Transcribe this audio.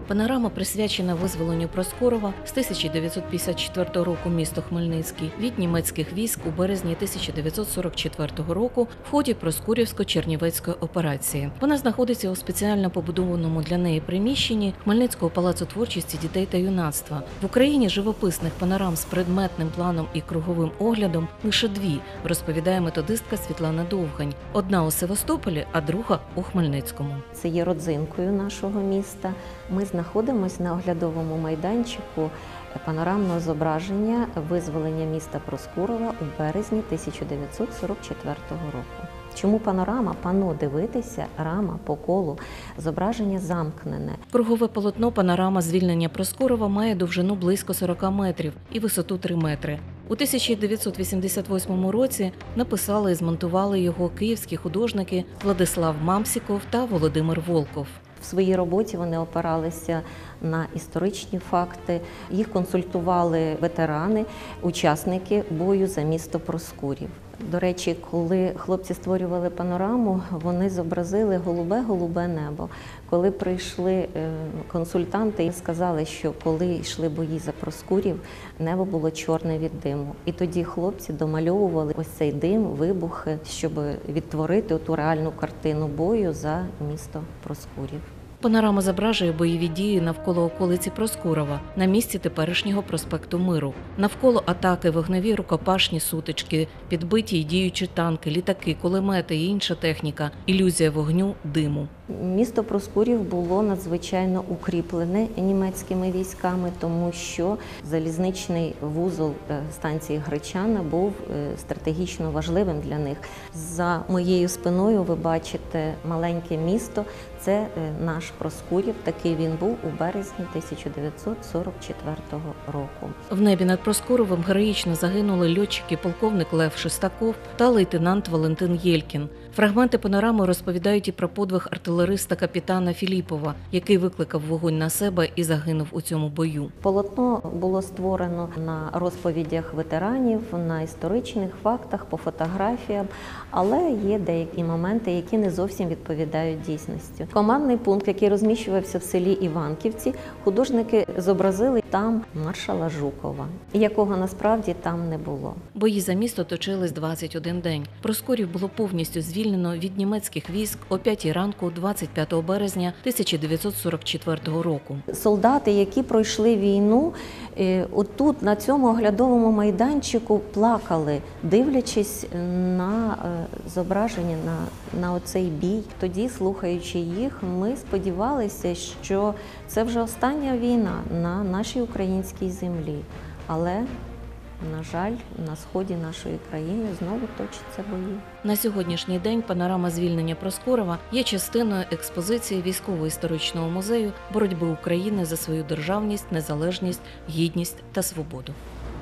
Панорама присвячена визволенню Проскурова з 1954 року місто Хмельницький від німецьких військ у березні 1944 року в ході Проскурівсько-Чернівецької операції. Вона знаходиться у спеціально побудованому для неї приміщенні Хмельницького палацу творчості дітей та юнацтва. В Україні живописних панорам з предметним планом і круговим оглядом лише дві, розповідає методистка Світлана Довгань. Одна у Севастополі, а друга у Хмельницькому. Це є родзинкою нашого міста. Ми знаходимося на оглядовому майданчику панорамного зображення визволення міста Проскурова у березні 1944 року. Чому панорама? Пано дивитися, рама по колу, зображення замкнене. Кругове полотно панорама звільнення Проскурова має довжину близько 40 метрів і висоту 3 метри. У 1988 році написали і змонтували його київські художники Владислав Мамсіков та Володимир Волков. В своїй роботі вони опиралися на історичні факти, їх консультували ветерани, учасники бою за місто Проскурів. До речі, коли хлопці створювали панораму, вони зобразили голубе небо. Коли прийшли консультанти і сказали, що коли йшли бої за Проскурів, небо було чорне від диму. І тоді хлопці домальовували ось цей дим, вибухи, щоб відтворити ту реальну картину бою за місто Проскурів. Панорама зображує бойові дії навколо околиці Проскурова, на місці теперішнього проспекту Миру. Навколо атаки, вогневі рукопашні сутички, підбиті й діючі танки, літаки, кулемети і інша техніка, ілюзія вогню, диму. Місто Проскурів було надзвичайно укріплене німецькими військами, тому що залізничний вузол станції Гречана був стратегічно важливим для них. За моєю спиною ви бачите маленьке місто. Це наш Проскурів, такий він був у березні 1944 року. В небі над Проскуровим героїчно загинули льотчики полковник Лев Шестаков та лейтенант Валентин Єлькін. Фрагменти панорами розповідають і про подвиг артилериста-капітана Філіпова, який викликав вогонь на себе і загинув у цьому бою. Полотно було створено на розповідях ветеранів, на історичних фактах, по фотографіям, але є деякі моменти, які не зовсім відповідають дійсності. Командний пункт, який розміщувався в селі Іванківці, художники зобразили там маршала Жукова, якого насправді там не було. Бої за місто точились 21 день. Проскурів було повністю звільнено від німецьких військ о 5 ранку 25 березня 1944 року. Солдати, які пройшли війну, отут на цьому оглядовому майданчику плакали, дивлячись на зображення, на оцей бій. Тоді, слухаючи їх, ми сподівалися, що це вже остання війна на нашій українській землі. Але, на жаль, на сході нашої країни знову точаться бої. На сьогоднішній день панорама звільнення Проскурова є частиною експозиції Військово-історичного музею боротьби України за свою державність, незалежність, гідність та свободу.